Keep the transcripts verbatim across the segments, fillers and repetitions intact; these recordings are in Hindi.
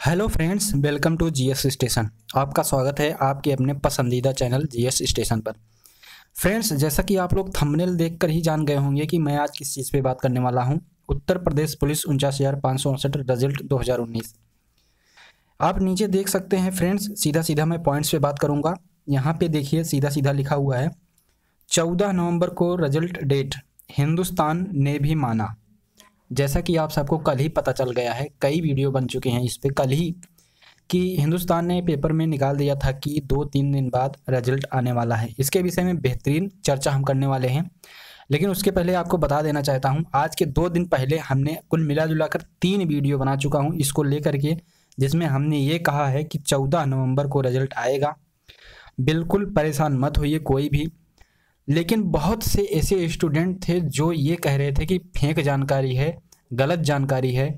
Hello friends, welcome to GS station. आपका स्वागत है आपके अपने पसंदीदा चैनल जीएस स्टेशन पर। फ्रेंड्स, जैसा कि आप लोग थंबनेल देखकर ही जान गए होंगे कि मैं आज किस चीज़ पे बात करने वाला हूं। उत्तर प्रदेश पुलिस उनचास हज़ार पाँच सौ उनसठ रिजल्ट दो हज़ार उन्नीस। आप नीचे देख सकते हैं फ्रेंड्स, सीधा सीधा मैं पॉइंट्स पे बात करूँगा। यहाँ पे देखिए सीधा सीधा लिखा हुआ है चौदह नवंबर को रिजल्ट डेट, हिंदुस्तान ने भी माना। जैसा कि आप सबको कल ही पता चल गया है, कई वीडियो बन चुके हैं इस पे कल ही, कि हिंदुस्तान ने पेपर में निकाल दिया था कि दो तीन दिन बाद रिजल्ट आने वाला है। इसके विषय में बेहतरीन चर्चा हम करने वाले हैं, लेकिन उसके पहले आपको बता देना चाहता हूं, आज के दो दिन पहले हमने कुल मिला जुला कर तीन वीडियो बना चुका हूं इसको लेकर के, जिसमें हमने ये कहा है कि चौदह नवंबर को रिजल्ट आएगा। बिल्कुल परेशान मत होइए कोई भी। लेकिन बहुत से ऐसे स्टूडेंट थे जो ये कह रहे थे कि फेक जानकारी है, गलत जानकारी है,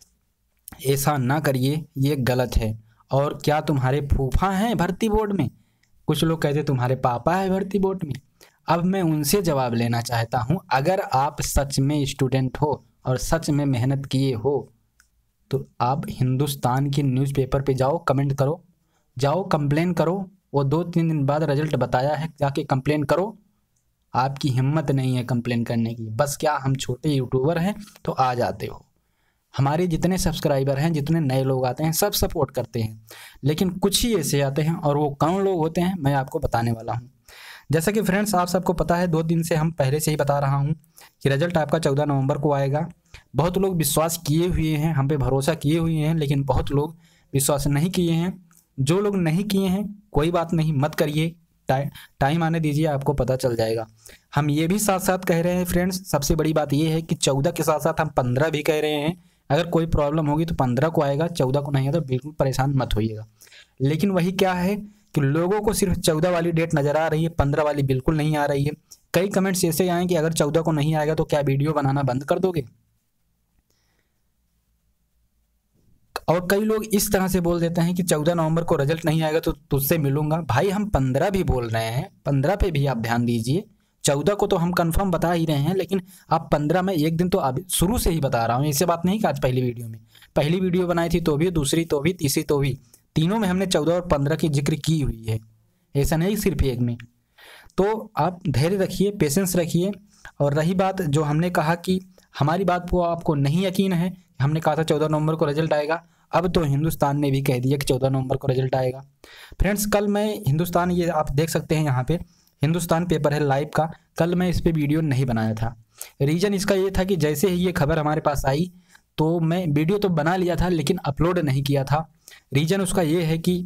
ऐसा ना करिए, ये गलत है। और क्या तुम्हारे फूफा हैं भर्ती बोर्ड में? कुछ लोग कहते तुम्हारे पापा है भर्ती बोर्ड में। अब मैं उनसे जवाब लेना चाहता हूँ, अगर आप सच में स्टूडेंट हो और सच में मेहनत किए हो तो आप हिंदुस्तान के न्यूज़पेपर पे जाओ, कमेंट करो, जाओ कंप्लेन करो। वो दो तीन दिन बाद रिजल्ट बताया है, जाके कंप्लेन करो। आपकी हिम्मत नहीं है कंप्लेन करने की, बस क्या हम छोटे यूट्यूबर हैं तो आ जाते हो। हमारे जितने सब्सक्राइबर हैं, जितने नए लोग आते हैं, सब सपोर्ट करते हैं, लेकिन कुछ ही ऐसे आते हैं, और वो कौन लोग होते हैं मैं आपको बताने वाला हूँ। जैसा कि फ्रेंड्स आप सबको पता है, दो दिन से हम पहले से ही बता रहा हूँ कि रिजल्ट आपका चौदह नवंबर को आएगा। बहुत लोग विश्वास किए हुए हैं, हम पे भरोसा किए हुए हैं, लेकिन बहुत लोग विश्वास नहीं किए हैं। जो लोग नहीं किए हैं कोई बात नहीं, मत करिए, टाइम आने दीजिए, आपको पता चल जाएगा। हम ये भी साथ साथ कह रहे हैं फ्रेंड्स, सबसे बड़ी बात ये है कि चौदह के साथ साथ हम पंद्रह भी कह रहे हैं। अगर कोई प्रॉब्लम होगी तो पंद्रह को आएगा, चौदह को नहीं आएगा तो बिल्कुल परेशान मत होइएगा। लेकिन वही क्या है कि लोगों को सिर्फ चौदह वाली डेट नज़र आ रही है, पंद्रह वाली बिल्कुल नहीं आ रही है। कई कमेंट्स ऐसे आए कि अगर चौदह को नहीं आएगा तो क्या वीडियो बनाना बंद कर दोगे? और कई लोग इस तरह से बोल देते हैं कि चौदह नवंबर को रिजल्ट नहीं आएगा तो तुझसे मिलूंगा। भाई हम पंद्रह भी बोल रहे हैं, पंद्रह पे भी आप ध्यान दीजिए। चौदह को तो हम कंफर्म बता ही रहे हैं, लेकिन आप पंद्रह में एक दिन तो अब शुरू से ही बता रहा हूँ। ऐसे बात नहीं कि आज पहली वीडियो में, पहली वीडियो बनाई थी तो भी, दूसरी तो भी, तीसरी तो भी, तीनों में हमने चौदह और पंद्रह की जिक्र की हुई है, ऐसा नहीं सिर्फ एक में। तो आप धैर्य रखिए, पेशेंस रखिए। और रही बात जो हमने कहा कि हमारी बात को आपको नहीं यकीन है, हमने कहा था चौदह नवंबर को रिजल्ट आएगा, अब तो हिंदुस्तान ने भी कह दिया कि चौदह नवंबर को रिजल्ट आएगा। फ्रेंड्स, कल मैं हिंदुस्तान, ये आप देख सकते हैं यहाँ पे हिंदुस्तान पेपर है लाइव का, कल मैं इस पे वीडियो नहीं बनाया था। रीज़न इसका ये था कि जैसे ही ये खबर हमारे पास आई तो मैं वीडियो तो बना लिया था लेकिन अपलोड नहीं किया था। रीज़न उसका ये है कि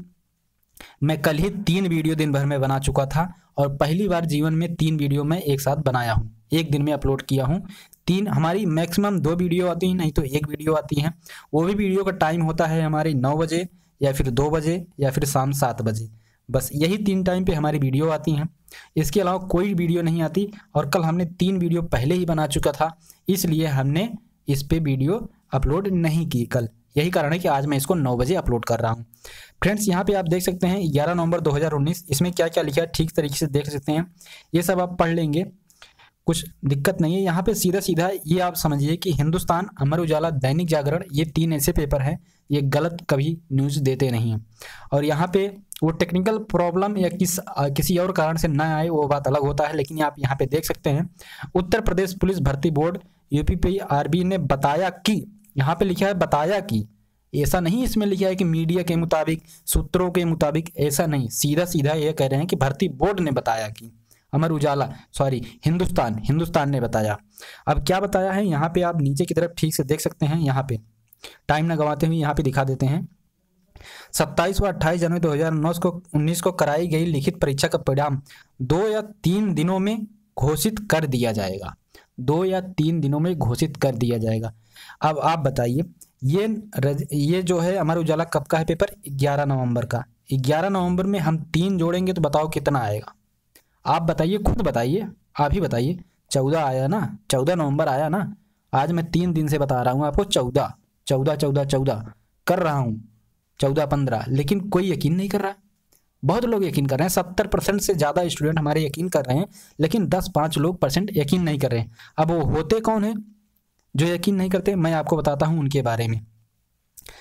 मैं कल ही तीन वीडियो दिन भर में बना चुका था, और पहली बार जीवन में तीन वीडियो मैं एक साथ बनाया हूँ, एक दिन में अपलोड किया हूँ। तीन, हमारी मैक्सिमम दो वीडियो आती हैं, नहीं तो एक वीडियो आती है। वो भी वीडियो का टाइम होता है हमारी नौ बजे या फिर दो बजे या फिर शाम सात बजे, बस यही तीन टाइम पे हमारी वीडियो आती हैं। इसके अलावा कोई वीडियो नहीं आती, और कल हमने तीन वीडियो पहले ही बना चुका था, इसलिए हमने इस पे वीडियो अपलोड नहीं की कल। यही कारण है कि आज मैं इसको नौ बजे अपलोड कर रहा हूँ। फ्रेंड्स, यहाँ पे आप देख सकते हैं ग्यारह नवंबर दो हज़ार उन्नीस, इसमें क्या क्या लिखा है ठीक तरीके से देख सकते हैं। ये सब आप पढ़ लेंगे, कुछ दिक्कत नहीं है। यहाँ पे सीधा सीधा ये आप समझिए कि हिंदुस्तान, अमर उजाला, दैनिक जागरण, ये तीन ऐसे पेपर हैं, ये गलत कभी न्यूज़ देते नहीं हैं। और यहाँ पे वो टेक्निकल प्रॉब्लम या किस किसी और कारण से ना आए वो बात अलग होता है, लेकिन आप यहाँ पे देख सकते हैं उत्तर प्रदेश पुलिस भर्ती बोर्ड यूपीपीआरबी ने बताया कि, यहाँ पे लिखा है बताया कि, ऐसा नहीं इसमें लिखा है कि मीडिया के मुताबिक, सूत्रों के मुताबिक, ऐसा नहीं, सीधा सीधा ये कह रहे हैं कि भर्ती बोर्ड ने बताया कि, अमर उजाला सॉरी हिंदुस्तान हिंदुस्तान ने बताया। अब क्या बताया है यहाँ पे आप नीचे की तरफ ठीक से देख सकते हैं। यहाँ पे टाइम ना गंवाते हुए यहाँ पे दिखा देते हैं। सत्ताईस व अट्ठाईस जनवरी दो हज़ार उन्नीस को उन्नीस को कराई गई लिखित परीक्षा का परिणाम दो या तीन दिनों में घोषित कर दिया जाएगा। दो या तीन दिनों में घोषित कर दिया जाएगा। अब आप बताइए, ये ये जो है अमर उजाला कब का है पेपर? ग्यारह नवंबर का। ग्यारह नवंबर में हम तीन जोड़ेंगे तो बताओ कितना आएगा? आप बताइए, खुद बताइए, आप ही बताइए। चौदह आया ना, चौदह नवंबर आया ना। आज मैं तीन दिन से बता रहा हूँ आपको, चौदह चौदह चौदह चौदह कर रहा हूँ, चौदह पंद्रह, लेकिन कोई यकीन नहीं कर रहा। बहुत लोग यकीन कर रहे हैं, सत्तर परसेंट से ज़्यादा स्टूडेंट हमारे यकीन कर रहे हैं, लेकिन दस पाँच लोग परसेंट यकीन नहीं कर रहे हैं। अब वो होते कौन है जो यकीन नहीं करते? मैं आपको बताता हूँ उनके बारे में।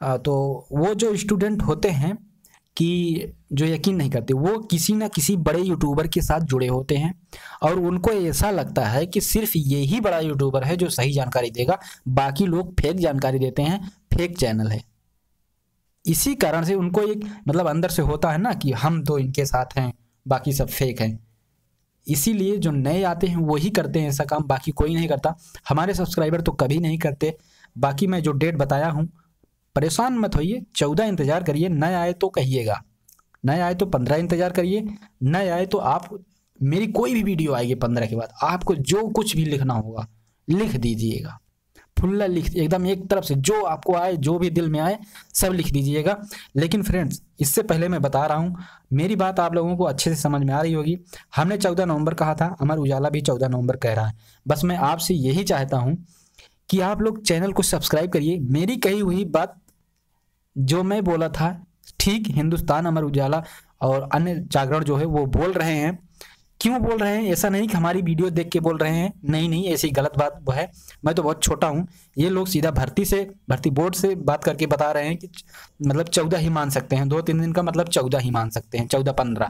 तो वो जो स्टूडेंट होते हैं कि जो यकीन नहीं करते, वो किसी ना किसी बड़े यूट्यूबर के साथ जुड़े होते हैं और उनको ऐसा लगता है कि सिर्फ यही बड़ा यूट्यूबर है जो सही जानकारी देगा, बाकी लोग फेक जानकारी देते हैं, फेक चैनल है। इसी कारण से उनको एक मतलब अंदर से होता है ना कि हम तो इनके साथ हैं, बाकी सब फेक हैं। इसीलिए जो नए आते हैं वही करते हैं ऐसा काम, बाकी कोई नहीं करता। हमारे सब्सक्राइबर तो कभी नहीं करते। बाकी मैं जो डेट बताया हूँ, परेशान मत होइए, चौदह इंतज़ार करिए। नए आए तो कहिएगा, नए आए तो पंद्रह इंतज़ार करिए, नए आए तो आप मेरी कोई भी वीडियो आएगी पंद्रह के बाद, आपको जो कुछ भी लिखना होगा लिख दीजिएगा, फुल्ला लिख, एकदम एक तरफ से जो आपको आए, जो भी दिल में आए सब लिख दीजिएगा। लेकिन फ्रेंड्स, इससे पहले मैं बता रहा हूँ, मेरी बात आप लोगों को अच्छे से समझ में आ रही होगी। हमने चौदह नवंबर कहा था, अमर उजाला भी चौदह नवंबर कह रहा है। बस मैं आपसे यही चाहता हूँ कि आप लोग चैनल को सब्सक्राइब करिए। मेरी कही हुई बात जो मैं बोला था ठीक हिंदुस्तान, अमर उजाला और अन्य जागरण जो है वो बोल रहे हैं। क्यों बोल रहे हैं? ऐसा नहीं कि हमारी वीडियो देख के बोल रहे हैं, नहीं नहीं, ऐसी गलत बात वो है। मैं तो बहुत छोटा हूँ, ये लोग सीधा भर्ती से, भर्ती बोर्ड से बात करके बता रहे हैं कि मतलब चौदह ही मान सकते हैं, दो तीन दिन का मतलब चौदह ही मान सकते हैं, चौदह पंद्रह।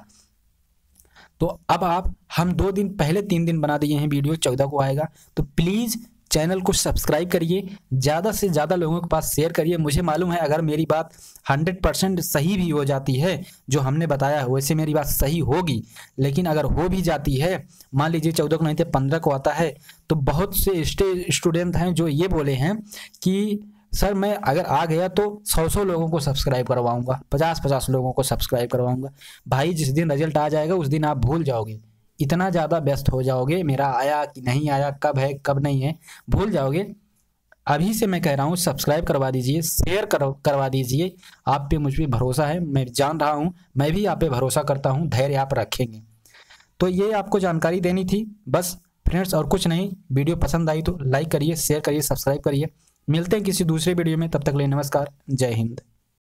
तो अब आप, हम दो दिन पहले तीन दिन बना दिए हैं, वीडियो चौदह को आएगा। तो प्लीज़ चैनल को सब्सक्राइब करिए, ज़्यादा से ज़्यादा लोगों के पास शेयर करिए। मुझे मालूम है अगर मेरी बात हंड्रेड परसेंट सही भी हो जाती है, जो हमने बताया है वैसे मेरी बात सही होगी, लेकिन अगर हो भी जाती है, मान लीजिए चौदह को नहीं थे पंद्रह को आता है, तो बहुत से स्टूडेंट हैं जो ये बोले हैं कि सर मैं अगर आ गया तो सौ सौ लोगों को सब्सक्राइब करवाऊँगा, पचास पचास लोगों को सब्सक्राइब करवाऊँगा। भाई जिस दिन रिजल्ट आ जाएगा उस दिन आप भूल जाओगे, इतना ज़्यादा व्यस्त हो जाओगे, मेरा आया कि नहीं आया, कब है कब नहीं है, भूल जाओगे। अभी से मैं कह रहा हूँ सब्सक्राइब करवा दीजिए, शेयर कर, करवा दीजिए। आप पे मुझ पे भरोसा है, मैं जान रहा हूँ, मैं भी आप पे भरोसा करता हूँ, धैर्य आप रखेंगे। तो ये आपको जानकारी देनी थी बस फ्रेंड्स, और कुछ नहीं। वीडियो पसंद आई तो लाइक करिए, शेयर करिए, सब्सक्राइब करिए। मिलते हैं किसी दूसरे वीडियो में, तब तक के लिए नमस्कार, जय हिंद।